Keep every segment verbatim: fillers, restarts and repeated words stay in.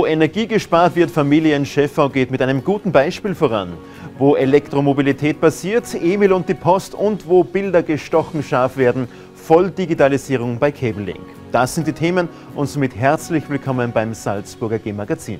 Wo Energie gespart wird, Familie in Scheffau geht mit einem guten Beispiel voran. Wo Elektromobilität passiert, Emil und die Post, und wo Bilder gestochen scharf werden, Volldigitalisierung bei Cabelink. Das sind die Themen und somit herzlich willkommen beim Salzburger G-Magazin.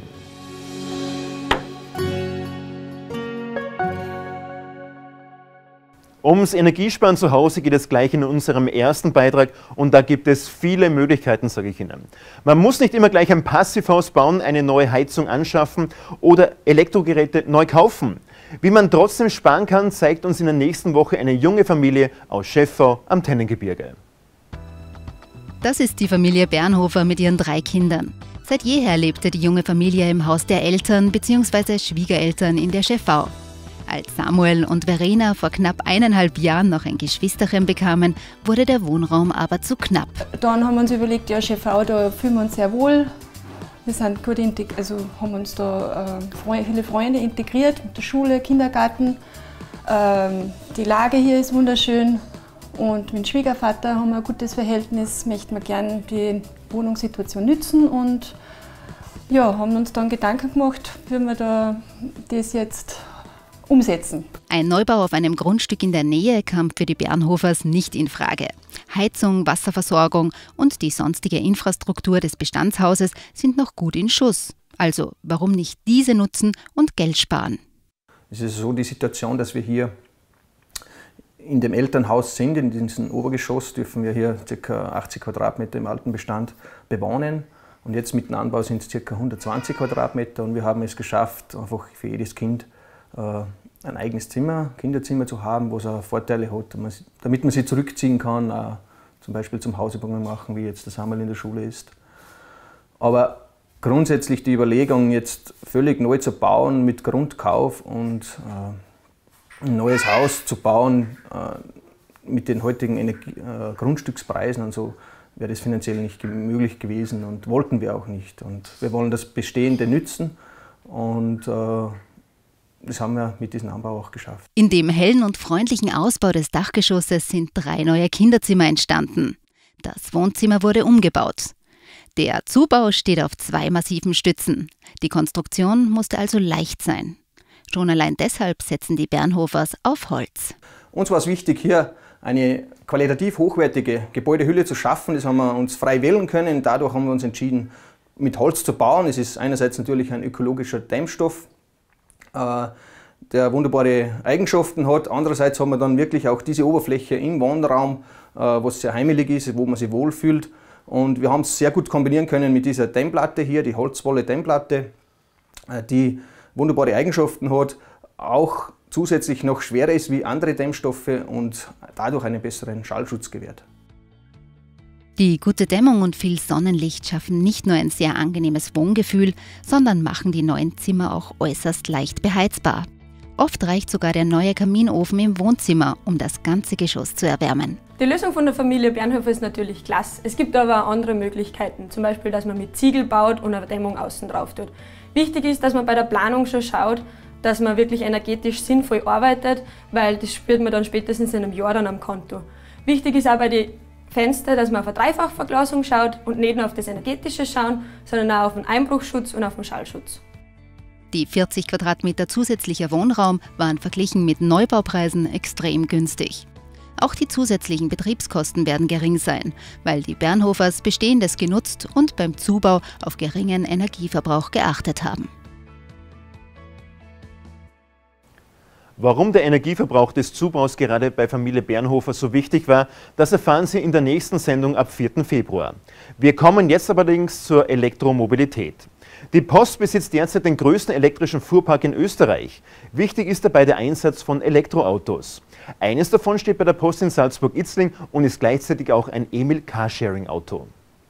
Ums Energiesparen zu Hause geht es gleich in unserem ersten Beitrag und da gibt es viele Möglichkeiten, sage ich Ihnen. Man muss nicht immer gleich ein Passivhaus bauen, eine neue Heizung anschaffen oder Elektrogeräte neu kaufen. Wie man trotzdem sparen kann, zeigt uns in der nächsten Woche eine junge Familie aus Scheffau am Tennengebirge. Das ist die Familie Bernhofer mit ihren drei Kindern. Seit jeher lebte die junge Familie im Haus der Eltern bzw. Schwiegereltern in der Scheffau. Als Samuel und Verena vor knapp eineinhalb Jahren noch ein Geschwisterchen bekamen, wurde der Wohnraum aber zu knapp. Dann haben wir uns überlegt, ja, Scheffau, da fühlen wir uns sehr wohl. Wir sind gut integriert, also haben uns da äh, viele Freunde integriert, mit der Schule, Kindergarten. Ähm, die Lage hier ist wunderschön und mit dem Schwiegervater haben wir ein gutes Verhältnis, möchten wir gerne die Wohnungssituation nützen und ja, haben uns dann Gedanken gemacht, wie wir da das jetzt umsetzen. Ein Neubau auf einem Grundstück in der Nähe kam für die Bernhofers nicht in Frage. Heizung, Wasserversorgung und die sonstige Infrastruktur des Bestandshauses sind noch gut in Schuss. Also warum nicht diese nutzen und Geld sparen? Es ist so die Situation, dass wir hier in dem Elternhaus sind. In diesem Obergeschoss dürfen wir hier ca. achtzig Quadratmeter im alten Bestand bewohnen. Und jetzt mit dem Anbau sind es ca. hundertzwanzig Quadratmeter und wir haben es geschafft, einfach für jedes Kind ein eigenes Zimmer, Kinderzimmer zu haben, wo es auch Vorteile hat, damit man sich zurückziehen kann, auch zum Beispiel zum Hausübungen machen, wie jetzt das Samuel in der Schule ist. Aber grundsätzlich die Überlegung, jetzt völlig neu zu bauen mit Grundkauf und äh, ein neues Haus zu bauen äh, mit den heutigen Energie äh, Grundstückspreisen und so, wäre das finanziell nicht möglich gewesen und wollten wir auch nicht. Und wir wollen das Bestehende nützen und äh, das haben wir mit diesem Anbau auch geschafft. In dem hellen und freundlichen Ausbau des Dachgeschosses sind drei neue Kinderzimmer entstanden. Das Wohnzimmer wurde umgebaut. Der Zubau steht auf zwei massiven Stützen. Die Konstruktion musste also leicht sein. Schon allein deshalb setzen die Bernhofers auf Holz. Uns war es wichtig, hier eine qualitativ hochwertige Gebäudehülle zu schaffen. Das haben wir uns frei wählen können. Dadurch haben wir uns entschieden, mit Holz zu bauen. Es ist einerseits natürlich ein ökologischer Dämmstoff, der wunderbare Eigenschaften hat. Andererseits haben wir dann wirklich auch diese Oberfläche im Wohnraum, was sehr heimelig ist, wo man sich wohlfühlt. Und wir haben es sehr gut kombinieren können mit dieser Dämmplatte hier, die Holzwolle-Dämmplatte, die wunderbare Eigenschaften hat, auch zusätzlich noch schwerer ist wie andere Dämmstoffe und dadurch einen besseren Schallschutz gewährt. Die gute Dämmung und viel Sonnenlicht schaffen nicht nur ein sehr angenehmes Wohngefühl, sondern machen die neuen Zimmer auch äußerst leicht beheizbar. Oft reicht sogar der neue Kaminofen im Wohnzimmer, um das ganze Geschoss zu erwärmen. Die Lösung von der Familie Bernhofer ist natürlich klasse. Es gibt aber auch andere Möglichkeiten, zum Beispiel, dass man mit Ziegel baut und eine Dämmung außen drauf tut. Wichtig ist, dass man bei der Planung schon schaut, dass man wirklich energetisch sinnvoll arbeitet, weil das spürt man dann spätestens in einem Jahr dann am Konto. Wichtig ist auch bei den Fenster, dass man auf eine Dreifachverglasung schaut und nicht nur auf das Energetische schauen, sondern auch auf den Einbruchschutz und auf den Schallschutz. Die vierzig Quadratmeter zusätzlicher Wohnraum waren verglichen mit Neubaupreisen extrem günstig. Auch die zusätzlichen Betriebskosten werden gering sein, weil die Bernhofers Bestehendes genutzt und beim Zubau auf geringen Energieverbrauch geachtet haben. Warum der Energieverbrauch des Zubaus gerade bei Familie Bernhofer so wichtig war, das erfahren Sie in der nächsten Sendung ab vierten Februar. Wir kommen jetzt allerdings zur Elektromobilität. Die Post besitzt derzeit den größten elektrischen Fuhrpark in Österreich. Wichtig ist dabei der Einsatz von Elektroautos. Eines davon steht bei der Post in Salzburg-Itzling und ist gleichzeitig auch ein Emil Carsharing-Auto.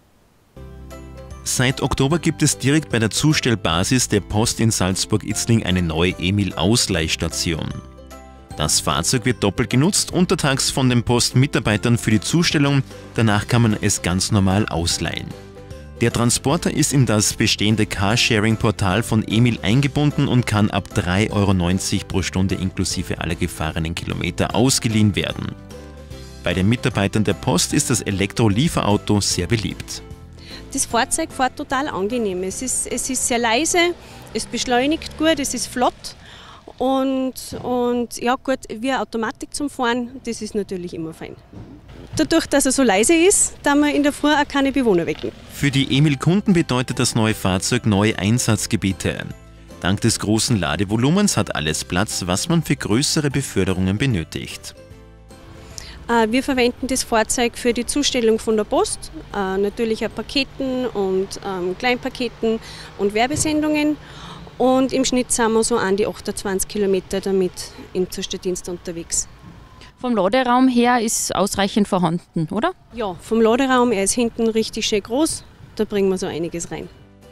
Seit Oktober gibt es direkt bei der Zustellbasis der Post in Salzburg-Itzling eine neue Emil-Ausleihstation. Das Fahrzeug wird doppelt genutzt, untertags von den Postmitarbeitern für die Zustellung, danach kann man es ganz normal ausleihen. Der Transporter ist in das bestehende Carsharing-Portal von Emil eingebunden und kann ab drei Euro neunzig pro Stunde inklusive aller gefahrenen Kilometer ausgeliehen werden. Bei den Mitarbeitern der Post ist das Elektrolieferauto sehr beliebt. Das Fahrzeug fährt total angenehm. Es ist, es ist sehr leise, es beschleunigt gut, es ist flott und, und ja gut, wie eine Automatik zum Fahren, das ist natürlich immer fein. Dadurch, dass er so leise ist, da wir in der Früh auch keine Bewohner wecken. Für die Emil-Kunden bedeutet das neue Fahrzeug neue Einsatzgebiete. Dank des großen Ladevolumens hat alles Platz, was man für größere Beförderungen benötigt. Wir verwenden das Fahrzeug für die Zustellung von der Post, natürlich auch Paketen und ähm, Kleinpaketen und Werbesendungen. Und im Schnitt sind wir so an die achtundzwanzig Kilometer damit im Zustelldienst unterwegs. Vom Laderaum her ist ausreichend vorhanden, oder? Ja, vom Laderaum, er ist hinten richtig schön groß, da bringen wir so einiges rein.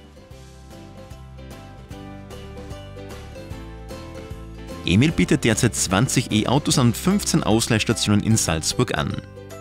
Emil bietet derzeit zwanzig E-Autos an fünfzehn Ausleihstationen in Salzburg an.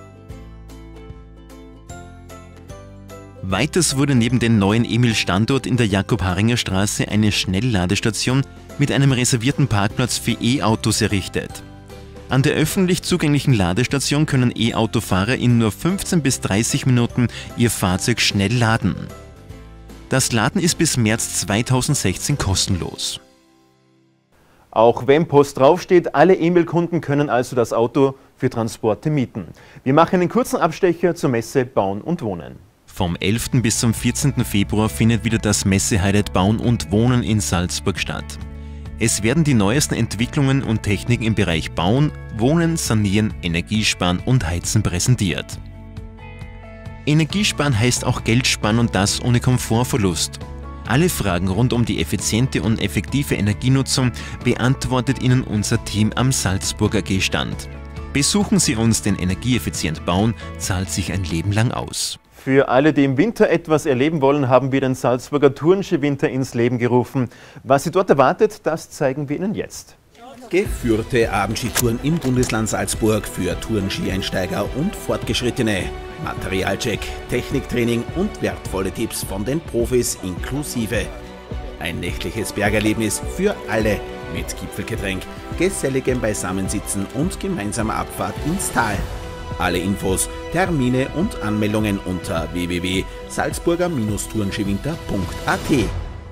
Weiters wurde neben dem neuen Emil-Standort in der Jakob-Haringer Straße eine Schnellladestation mit einem reservierten Parkplatz für E-Autos errichtet. An der öffentlich zugänglichen Ladestation können E-Autofahrer in nur fünfzehn bis dreißig Minuten ihr Fahrzeug schnell laden. Das Laden ist bis März zweitausendsechzehn kostenlos. Auch wenn Post draufsteht, alle Emil-Kunden können also das Auto für Transporte mieten. Wir machen einen kurzen Abstecher zur Messe Bauen und Wohnen. Vom elften bis zum vierzehnten Februar findet wieder das Messe-Highlight Bauen und Wohnen in Salzburg statt. Es werden die neuesten Entwicklungen und Techniken im Bereich Bauen, Wohnen, Sanieren, Energiesparen und Heizen präsentiert. Energiesparen heißt auch Geld sparen und das ohne Komfortverlust. Alle Fragen rund um die effiziente und effektive Energienutzung beantwortet Ihnen unser Team am Salzburger A G-Stand. Besuchen Sie uns, denn energieeffizient bauen zahlt sich ein Leben lang aus. Für alle, die im Winter etwas erleben wollen, haben wir den Salzburger Turnski-Winter ins Leben gerufen. Was Sie dort erwartet, das zeigen wir Ihnen jetzt. Geführte Abendskitouren im Bundesland Salzburg für Tourenski-Einsteiger und Fortgeschrittene. Materialcheck, Techniktraining und wertvolle Tipps von den Profis inklusive. Ein nächtliches Bergerlebnis für alle mit Gipfelgetränk, geselligem Beisammensitzen und gemeinsamer Abfahrt ins Tal. Alle Infos, Termine und Anmeldungen unter w w w punkt salzburger Turnskiwinter punkt a t.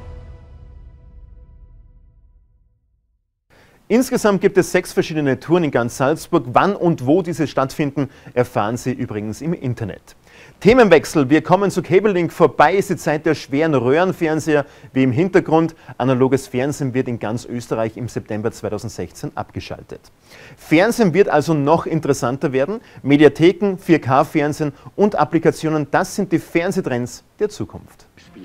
Insgesamt gibt es sechs verschiedene Touren in ganz Salzburg. Wann und wo diese stattfinden, erfahren Sie übrigens im Internet. Themenwechsel, wir kommen zu Cable Link. Vorbei ist die Zeit der schweren Röhrenfernseher, wie im Hintergrund. Analoges Fernsehen wird in ganz Österreich im September zweitausendsechzehn abgeschaltet. Fernsehen wird also noch interessanter werden. Mediatheken, vier K Fernsehen und Applikationen, das sind die Fernsehtrends der Zukunft.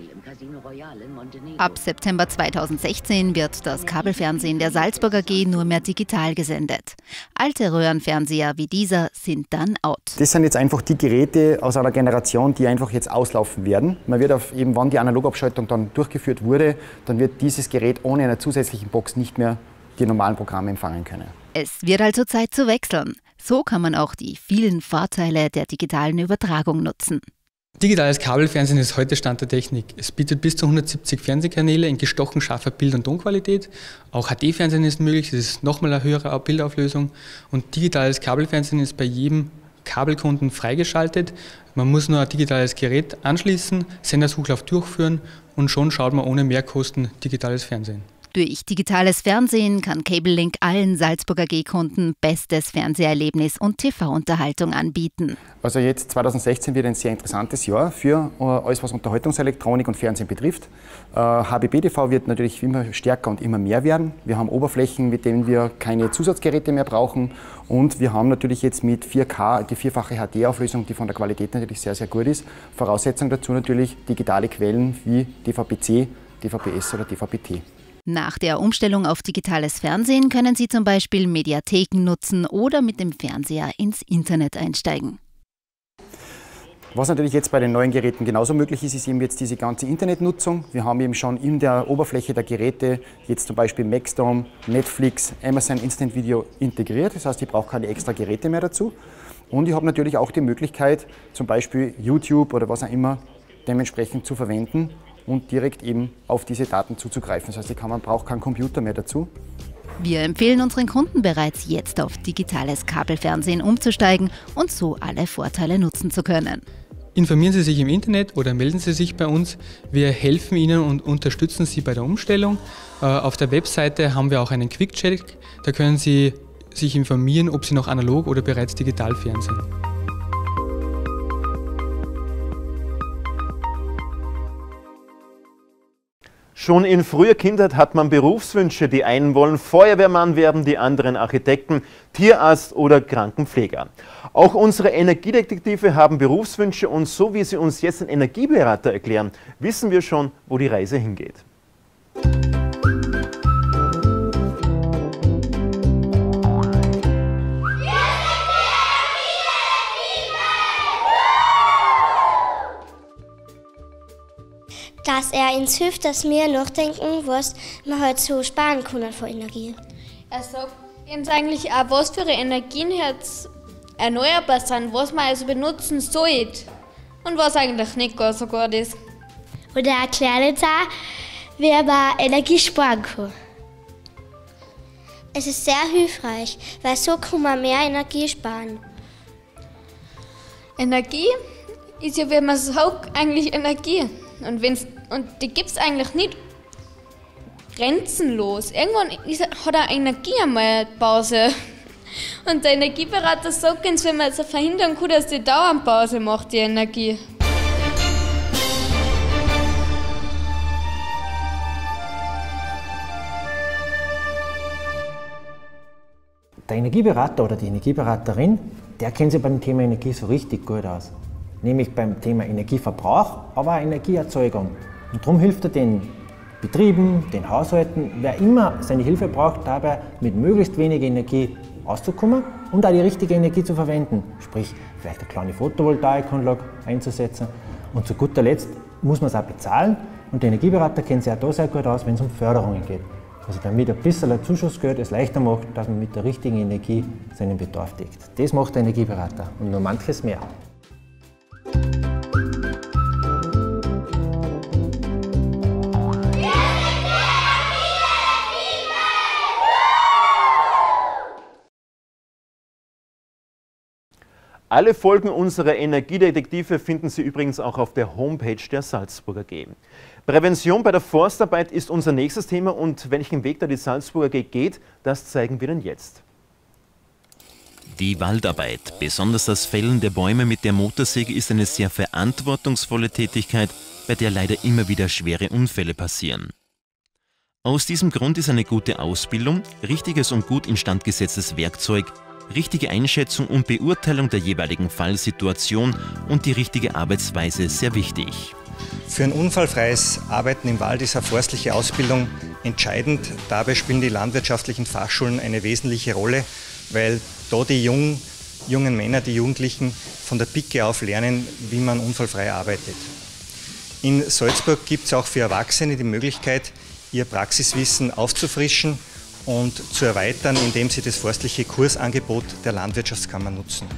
Ab September zweitausendsechzehn wird das Kabelfernsehen der Salzburger A G nur mehr digital gesendet. Alte Röhrenfernseher wie dieser sind dann out. Das sind jetzt einfach die Geräte aus einer Generation, die einfach jetzt auslaufen werden. Man wird auf eben, wann die Analogabschaltung dann durchgeführt wurde, dann wird dieses Gerät ohne eine zusätzliche Box nicht mehr die normalen Programme empfangen können. Es wird also Zeit zu wechseln. So kann man auch die vielen Vorteile der digitalen Übertragung nutzen. Digitales Kabelfernsehen ist heute Stand der Technik. Es bietet bis zu hundertsiebzig Fernsehkanäle in gestochen scharfer Bild- und Tonqualität. Auch H D-Fernsehen ist möglich, das ist nochmal eine höhere Bildauflösung. Und digitales Kabelfernsehen ist bei jedem Kabelkunden freigeschaltet. Man muss nur ein digitales Gerät anschließen, Sendersuchlauf durchführen und schon schaut man ohne Mehrkosten digitales Fernsehen. Durch digitales Fernsehen kann Cable Link allen Salzburger A G-Kunden bestes Fernseherlebnis und T V-Unterhaltung anbieten. Also jetzt zweitausendsechzehn wird ein sehr interessantes Jahr für alles, was Unterhaltungselektronik und Fernsehen betrifft. H B B T V wird natürlich immer stärker und immer mehr werden. Wir haben Oberflächen, mit denen wir keine Zusatzgeräte mehr brauchen. Und wir haben natürlich jetzt mit vier K die vierfache H D-Auflösung, die von der Qualität natürlich sehr, sehr gut ist. Voraussetzung dazu natürlich digitale Quellen wie D V B C, D V B S oder D V B T. Nach der Umstellung auf digitales Fernsehen können Sie zum Beispiel Mediatheken nutzen oder mit dem Fernseher ins Internet einsteigen. Was natürlich jetzt bei den neuen Geräten genauso möglich ist, ist eben jetzt diese ganze Internetnutzung. Wir haben eben schon in der Oberfläche der Geräte jetzt zum Beispiel Maxdome, Netflix, Amazon Instant Video integriert. Das heißt, ich brauche keine extra Geräte mehr dazu. Und ich habe natürlich auch die Möglichkeit, zum Beispiel YouTube oder was auch immer dementsprechend zu verwenden und direkt eben auf diese Daten zuzugreifen. Das heißt, ich kann, man braucht keinen Computer mehr dazu. Wir empfehlen unseren Kunden bereits jetzt auf digitales Kabelfernsehen umzusteigen und so alle Vorteile nutzen zu können. Informieren Sie sich im Internet oder melden Sie sich bei uns. Wir helfen Ihnen und unterstützen Sie bei der Umstellung. Auf der Webseite haben wir auch einen Quick-Check. Da können Sie sich informieren, ob Sie noch analog oder bereits digital fernsehen. Schon in früher Kindheit hat man Berufswünsche. Die einen wollen Feuerwehrmann werden, die anderen Architekten, Tierarzt oder Krankenpfleger. Auch unsere Energiedetektive haben Berufswünsche und so wie sie uns jetzt den Energieberater erklären, wissen wir schon, wo die Reise hingeht. Dass er uns hilft, dass wir nachdenken, was wir halt so sparen können von Energie. Er sagt uns eigentlich auch, was für Energien jetzt erneuerbar sind, was man also benutzen sollte und was eigentlich nicht gar so gut ist. Und er erklärt uns auch, wie man Energie sparen kann. Es ist sehr hilfreich, weil so kann man mehr Energie sparen. Energie ist ja, wie man sagt, eigentlich Energie. Und, wenn's, und die gibt es eigentlich nicht grenzenlos. Irgendwann ist, hat eine Energie einmal Pause. Und der Energieberater sagt uns, wenn man jetzt verhindern kann, dass die dauernd Pause macht, die Energie. Der Energieberater oder die Energieberaterin, der kennt sich beim Thema Energie so richtig gut aus. Nämlich beim Thema Energieverbrauch, aber auch Energieerzeugung. Und darum hilft er den Betrieben, den Haushalten, wer immer seine Hilfe braucht, dabei mit möglichst wenig Energie auszukommen und auch die richtige Energie zu verwenden. Sprich, vielleicht eine kleine Photovoltaikanlage einzusetzen. Und zu guter Letzt muss man es auch bezahlen. Und der Energieberater kennt sich auch da sehr gut aus, wenn es um Förderungen geht. Also damit ein bisschen ein Zuschussgeld es leichter macht, dass man mit der richtigen Energie seinen Bedarf deckt. Das macht der Energieberater und noch manches mehr. Alle Folgen unserer Energiedetektive finden Sie übrigens auch auf der Homepage der Salzburger A G. Prävention bei der Forstarbeit ist unser nächstes Thema und welchen Weg da die Salzburger A G geht, das zeigen wir Ihnen jetzt. Die Waldarbeit, besonders das Fällen der Bäume mit der Motorsäge, ist eine sehr verantwortungsvolle Tätigkeit, bei der leider immer wieder schwere Unfälle passieren. Aus diesem Grund ist eine gute Ausbildung, richtiges und gut instand gesetztes Werkzeug, richtige Einschätzung und Beurteilung der jeweiligen Fallsituation und die richtige Arbeitsweise sehr wichtig. Für ein unfallfreies Arbeiten im Wald ist eine forstliche Ausbildung entscheidend. Dabei spielen die landwirtschaftlichen Fachschulen eine wesentliche Rolle, weil da die jungen, jungen Männer, die Jugendlichen von der Pike auf lernen, wie man unfallfrei arbeitet. In Salzburg gibt es auch für Erwachsene die Möglichkeit, ihr Praxiswissen aufzufrischen und zu erweitern, indem sie das forstliche Kursangebot der Landwirtschaftskammer nutzen.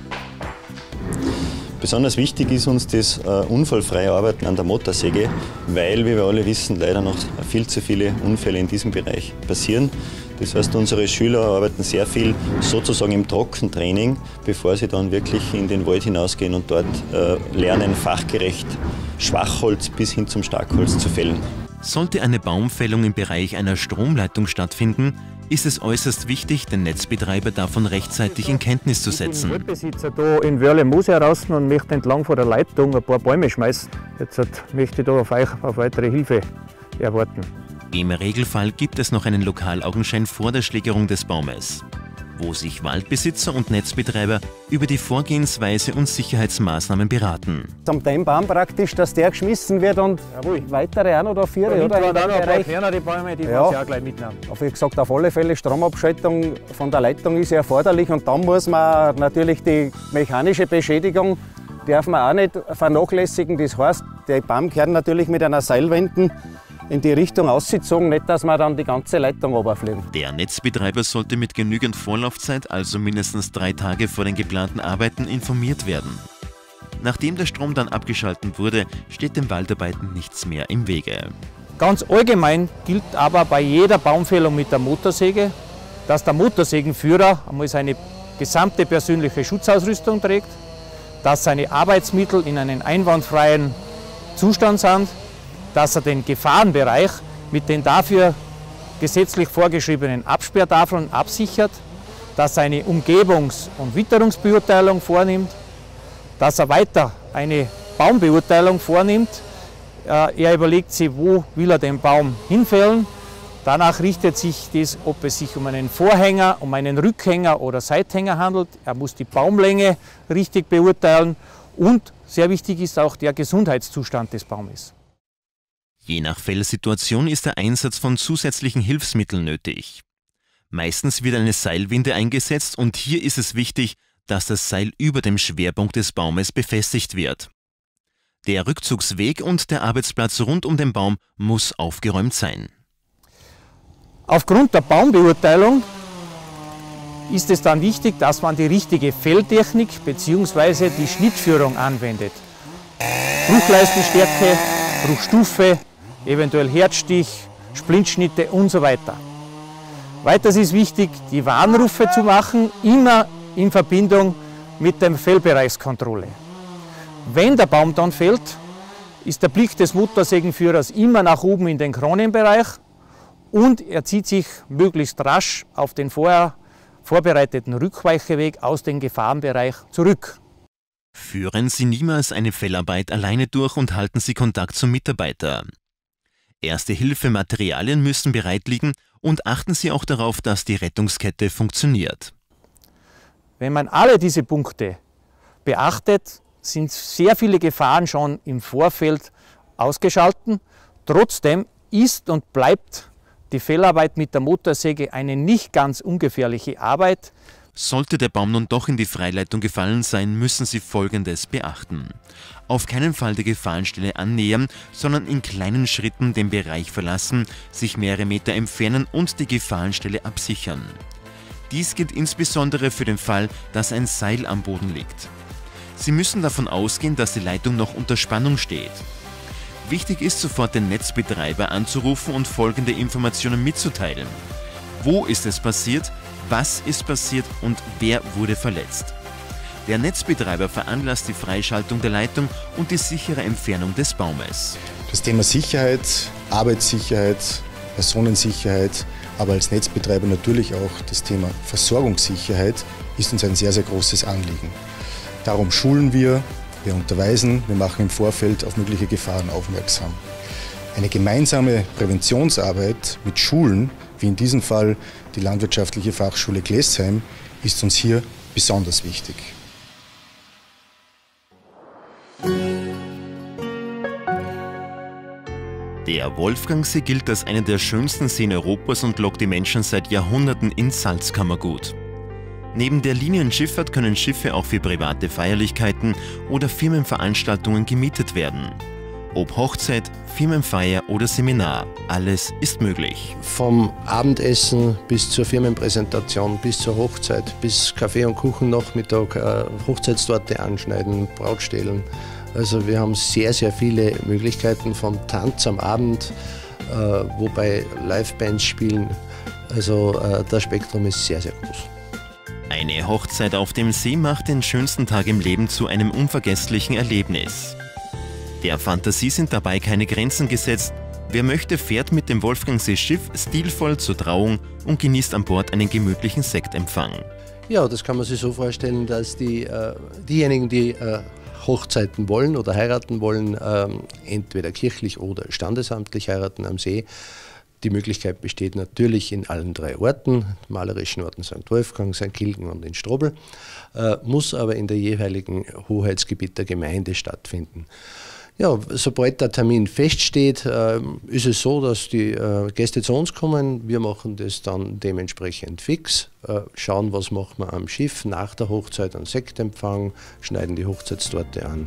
Besonders wichtig ist uns das uh, unfallfreie Arbeiten an der Motorsäge, weil, wie wir alle wissen, leider noch viel zu viele Unfälle in diesem Bereich passieren. Das heißt, unsere Schüler arbeiten sehr viel sozusagen im Trockentraining, bevor sie dann wirklich in den Wald hinausgehen und dort uh, lernen, fachgerecht Schwachholz bis hin zum Starkholz zu fällen. Sollte eine Baumfällung im Bereich einer Stromleitung stattfinden, ist es äußerst wichtig, den Netzbetreiber davon rechtzeitig in Kenntnis zu setzen. Ich bin Waldbesitzer da in Wörle-Moose heraus und möchte entlang von der Leitung ein paar Bäume schmeißen. Jetzt möchte ich da auf euch auf weitere Hilfe erwarten. Im Regelfall gibt es noch einen Lokalaugenschein vor der Schlägerung des Baumes, wo sich Waldbesitzer und Netzbetreiber über die Vorgehensweise und Sicherheitsmaßnahmen beraten. Am dem Baum praktisch, dass der geschmissen wird und Jawohl. weitere auch noch da vier, oder? Da noch ein paar kleinere Bäume, die ja. muss ich auch gleich mitnehmen. Aber wie gesagt, auf alle Fälle Stromabschaltung von der Leitung ist ja erforderlich und dann muss man natürlich die mechanische Beschädigung darf man auch nicht vernachlässigen. Das heißt, die Baumkerne natürlich mit einer Seilwinde in die Richtung ausgezogen, nicht, dass man dann die ganze Leitung runterfliegt. Der Netzbetreiber sollte mit genügend Vorlaufzeit, also mindestens drei Tage vor den geplanten Arbeiten, informiert werden. Nachdem der Strom dann abgeschaltet wurde, steht dem Waldarbeiten nichts mehr im Wege. Ganz allgemein gilt aber bei jeder Baumfällung mit der Motorsäge, dass der Motorsägenführer einmal seine gesamte persönliche Schutzausrüstung trägt, dass seine Arbeitsmittel in einem einwandfreien Zustand sind, dass er den Gefahrenbereich mit den dafür gesetzlich vorgeschriebenen Absperrtafeln absichert, dass er eine Umgebungs- und Witterungsbeurteilung vornimmt, dass er weiter eine Baumbeurteilung vornimmt. Er überlegt sich, wo will er den Baum hinfällen. Danach richtet sich das, ob es sich um einen Vorhänger, um einen Rückhänger oder Seithänger handelt. Er muss die Baumlänge richtig beurteilen und sehr wichtig ist auch der Gesundheitszustand des Baumes. Je nach Fellsituation ist der Einsatz von zusätzlichen Hilfsmitteln nötig. Meistens wird eine Seilwinde eingesetzt und hier ist es wichtig, dass das Seil über dem Schwerpunkt des Baumes befestigt wird. Der Rückzugsweg und der Arbeitsplatz rund um den Baum muss aufgeräumt sein. Aufgrund der Baumbeurteilung ist es dann wichtig, dass man die richtige Felltechnik bzw. die Schnittführung anwendet. Bruchleistenstärke, Bruchstufe, eventuell Herzstich, Splintschnitte und so weiter. Weiters ist wichtig, die Warnrufe zu machen, immer in Verbindung mit der Fellbereichskontrolle. Wenn der Baum dann fällt, ist der Blick des Motorsägenführers immer nach oben in den Kronenbereich und er zieht sich möglichst rasch auf den vorher vorbereiteten Rückweicheweg aus dem Gefahrenbereich zurück. Führen Sie niemals eine Fellarbeit alleine durch und halten Sie Kontakt zum Mitarbeiter. Erste-Hilfe-Materialien müssen bereit liegen und achten Sie auch darauf, dass die Rettungskette funktioniert. Wenn man alle diese Punkte beachtet, sind sehr viele Gefahren schon im Vorfeld ausgeschaltet. Trotzdem ist und bleibt die Fellarbeit mit der Motorsäge eine nicht ganz ungefährliche Arbeit. Sollte der Baum nun doch in die Freileitung gefallen sein, müssen Sie Folgendes beachten. Auf keinen Fall der Gefahrenstelle annähern, sondern in kleinen Schritten den Bereich verlassen, sich mehrere Meter entfernen und die Gefahrenstelle absichern. Dies gilt insbesondere für den Fall, dass ein Seil am Boden liegt. Sie müssen davon ausgehen, dass die Leitung noch unter Spannung steht. Wichtig ist, sofort den Netzbetreiber anzurufen und folgende Informationen mitzuteilen. Wo ist es passiert, was ist passiert und wer wurde verletzt? Der Netzbetreiber veranlasst die Freischaltung der Leitung und die sichere Entfernung des Baumes. Das Thema Sicherheit, Arbeitssicherheit, Personensicherheit, aber als Netzbetreiber natürlich auch das Thema Versorgungssicherheit ist uns ein sehr, sehr großes Anliegen. Darum schulen wir, wir unterweisen, wir machen im Vorfeld auf mögliche Gefahren aufmerksam. Eine gemeinsame Präventionsarbeit mit Schulen, wie in diesem Fall die Landwirtschaftliche Fachschule Glessheim, ist uns hier besonders wichtig. Der Wolfgangsee gilt als einer der schönsten Seen Europas und lockt die Menschen seit Jahrhunderten ins Salzkammergut. Neben der Linienschifffahrt können Schiffe auch für private Feierlichkeiten oder Firmenveranstaltungen gemietet werden. Ob Hochzeit, Firmenfeier oder Seminar, alles ist möglich. Vom Abendessen bis zur Firmenpräsentation, bis zur Hochzeit, bis Kaffee und Kuchen Nachmittag, äh, Hochzeitstorte anschneiden, Brautstehlen. Also wir haben sehr, sehr viele Möglichkeiten vom Tanz am Abend, äh, wobei Livebands spielen. Also äh, das Spektrum ist sehr, sehr groß. Eine Hochzeit auf dem See macht den schönsten Tag im Leben zu einem unvergesslichen Erlebnis. Der Fantasie sind dabei keine Grenzen gesetzt. Wer möchte, fährt mit dem Wolfgangsee-Schiff stilvoll zur Trauung und genießt an Bord einen gemütlichen Sektempfang. Ja, das kann man sich so vorstellen, dass die, äh, diejenigen, die äh, Hochzeiten wollen oder heiraten wollen, äh, entweder kirchlich oder standesamtlich heiraten am See. Die Möglichkeit besteht natürlich in allen drei Orten, malerischen Orten Sankt Wolfgang, Sankt Gilgen und in Strobl, äh, muss aber in der jeweiligen Hoheitsgebiet der Gemeinde stattfinden. Ja, sobald der Termin feststeht, äh, ist es so, dass die äh, Gäste zu uns kommen. Wir machen das dann dementsprechend fix, äh, schauen, was machen wir am Schiff, nach der Hochzeit einen Sektempfang, schneiden die Hochzeitstorte an.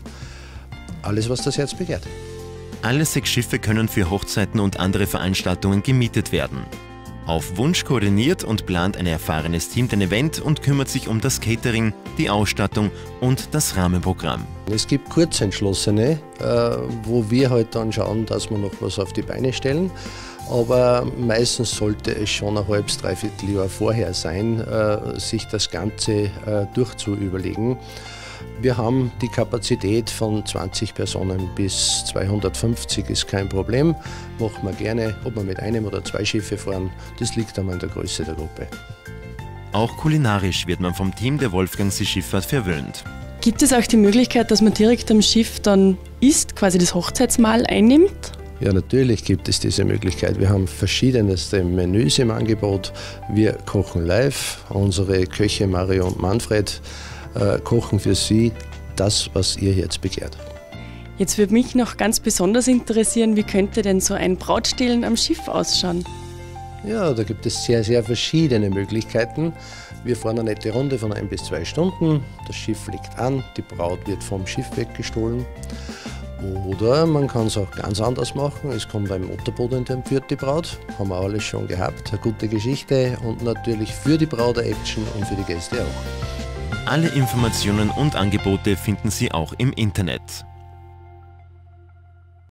Alles, was das Herz begehrt. Alle sechs Schiffe können für Hochzeiten und andere Veranstaltungen gemietet werden. Auf Wunsch koordiniert und plant ein erfahrenes Team den Event und kümmert sich um das Catering, die Ausstattung und das Rahmenprogramm. Es gibt Kurzentschlossene, äh, wo wir halt dann schauen, dass wir noch was auf die Beine stellen. Aber meistens sollte es schon ein halbes, dreiviertel Jahr vorher sein, äh, sich das Ganze äh, durchzuüberlegen. Wir haben die Kapazität von zwanzig Personen bis zweihundertfünfzig, ist kein Problem. Machen wir gerne, ob wir mit einem oder zwei Schiffe fahren, das liegt einmal in der Größe der Gruppe. Auch kulinarisch wird man vom Team der Wolfgangsee Schifffahrt verwöhnt. Gibt es auch die Möglichkeit, dass man direkt am Schiff dann isst, quasi das Hochzeitsmahl einnimmt? Ja, natürlich gibt es diese Möglichkeit. Wir haben verschiedenste Menüs im Angebot. Wir kochen live. Unsere Köche Mario und Manfred äh, kochen für Sie das, was ihr jetzt begehrt. Jetzt würde mich noch ganz besonders interessieren, wie könnte denn so ein Brautstehlen am Schiff ausschauen? Ja, da gibt es sehr, sehr verschiedene Möglichkeiten. Wir fahren eine nette Runde von ein bis zwei Stunden. Das Schiff liegt an, die Braut wird vom Schiff weggestohlen. Oder man kann es auch ganz anders machen. Es kommt ein Motorboot und entführt die Braut. Haben wir alles schon gehabt. Eine gute Geschichte und natürlich für die Braut eine Action und für die Gäste auch. Alle Informationen und Angebote finden Sie auch im Internet.